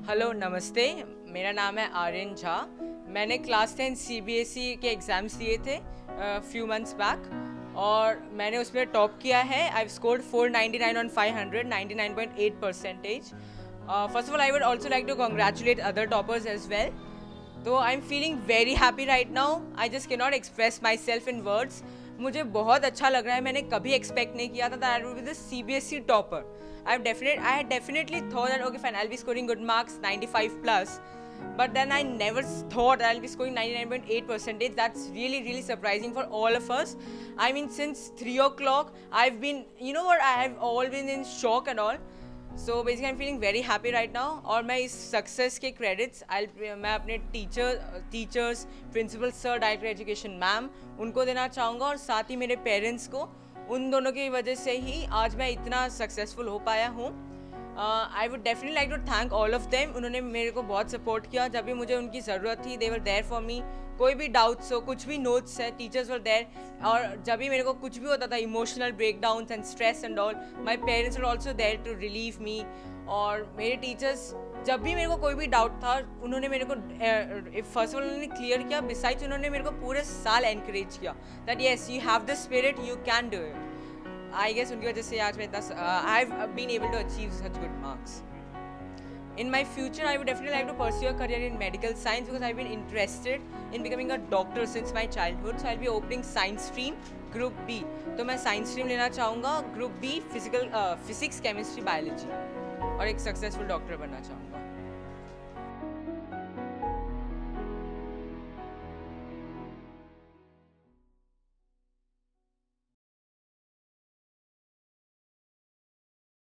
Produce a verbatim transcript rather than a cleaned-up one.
Hello नमस्ते, मेरा नाम है आर्यन झा। मैंने क्लास टेन सीबीएसई के एग्ज़ाम्स दिए थे फ्यू मंथ्स बैक और मैंने उसमें टॉप किया है। I have scored four ninety nine on five hundred, ninety nine point eight percentage. First of all I would also like to congratulate other toppers as well. तो I am feeling very happy right now. I just can not express myself in words. मुझे बहुत अच्छा लग रहा है। मैंने कभी expect नहीं किया था that I will be the CBSE topper. I have definitely, I had definitely thought that okay, fine, I'll be scoring good marks, ninety-five plus, but then I never thought I'll be scoring ninety-nine point eight percentage. That's really, really surprising for all of us. I mean, since three o'clock, I've been, you know what, I have all been in shock and all. So basically, I'm feeling very happy right now. और मैं इस success के credits, I'll, मैं अपने teacher, teachers, principal sir, director education ma'am, उनको देना चाहूँगा और साथ ही मेरे parents को. उन दोनों की वजह से ही आज मैं इतना सक्सेसफुल हो पाया हूँ. I would definitely like to thank all of them. उन्होंने मेरे को बहुत सपोर्ट किया जब भी मुझे उनकी ज़रूरत थी. They were there for me. कोई भी डाउट्स हो, कुछ भी नोट्स है, टीचर्स वर देयर. और जब भी मेरे को कुछ भी होता था, emotional breakdowns and stress and all, my parents were also there to relieve me. और मेरे टीचर्स जब भी मेरे को कोई भी डाउट था, उन्होंने मेरे को फर्स्ट ऑफ ऑल उन्होंने क्लियर किया. बिसाइड्स उन्होंने मेरे को पूरे साल एनकरेज किया that yes you have the spirit, you can do it. I guess उनकी वजह से आज मैं इतना I have been able to achieve such good marks. In my future, I would definitely like to pursue a career in medical science because I've been interested in becoming a doctor since my childhood. So I'll be opening science stream, group B. तो मैं science stream लेना चाहूँगा, group B, physical, uh, physics, chemistry, biology, और एक successful doctor बनना चाहूँगा.